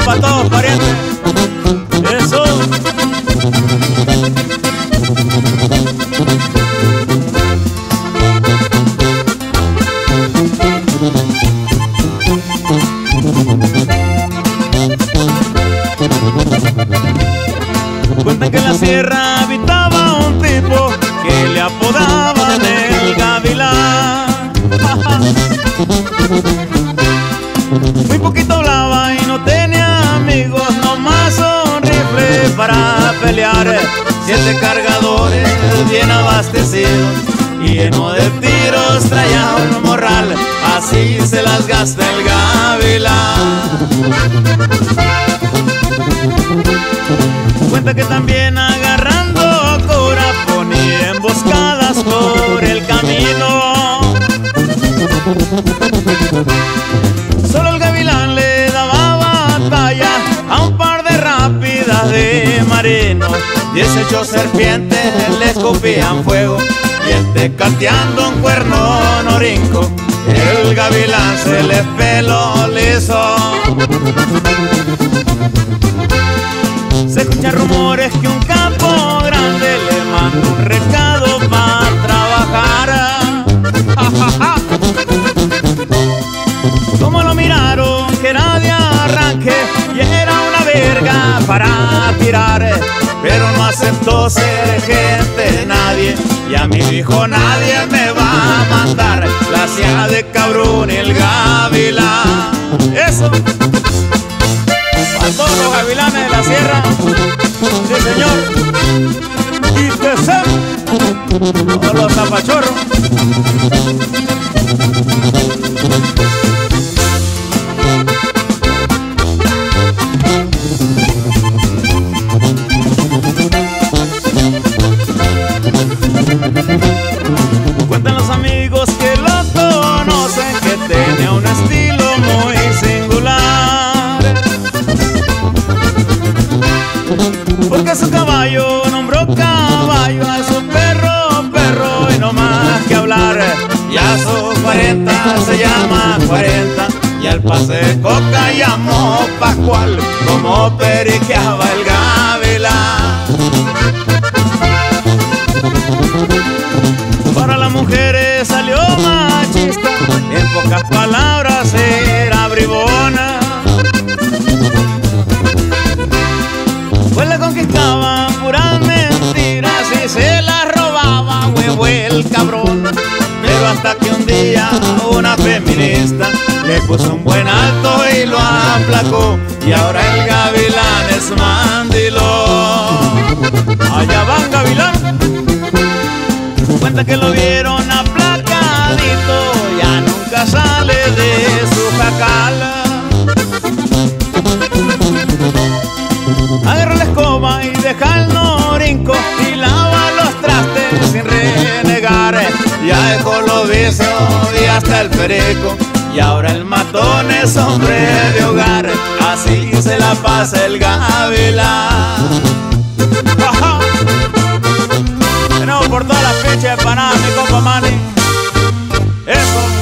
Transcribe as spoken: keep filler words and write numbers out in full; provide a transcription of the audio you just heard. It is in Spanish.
para todos, parientes. Eso. Cuentan que en la sierra habitaba un tipo que le apodaban el Gavilán. Muy poquito hablaba y no tenía amigos, nomás un rifle para pelear, siete cargadores bien abastecidos y lleno de tiros traía un morral, así se las gasta el Gavilán. Cuenta que también agarrando cura ponía emboscadas por el camino. Solo el Gavilán le daba batalla a un par de rápidas de marinos. Dieciocho serpientes le escupían fuego y el tecateando un cuerno norinco, el Gavilán se le peló liso. Se escuchan rumores que un campo grande le manda un recado para trabajar. Como lo miraron que era de arranque y era una verga para tirar, pero no aceptó ser gente de nadie y a mí dijo nadie me va a mandar. La hacía de cabrón el Gavilán. Eso. A todos los gavilanes de la sierra, sí señor, y que se todos los zapachorros. Cuentan los amigos que lo conocen que tenía un estilo muy singular, porque su caballo nombró caballo, a su perro perro y no más que hablar. Y a sus cuarenta se llama cuarenta y al pase de coca llamó Pascual, como periqueaba el Gavilán. Para las mujeres salió machista, en pocas palabras era bribona, pues la conquistaban puras mentiras y se las robaba huevo el cabrón. Pero hasta que un día una feminista le puso un buen alto y lo aplacó, y ahora el Gavilán es mandilón. Allá van Gavilán. Cuenta que lo vieron aplacadito, ya nunca sale de su jacal. Agarra la escoba y deja el norinco y lava los trastes sin renegar. Ya dejó los vicios y hasta el perico, y ahora el matón es hombre de hogar. Así se la pasa el Gavilán. Tenemos por todas las fechas de Panamá, mi compa Manny. Eso.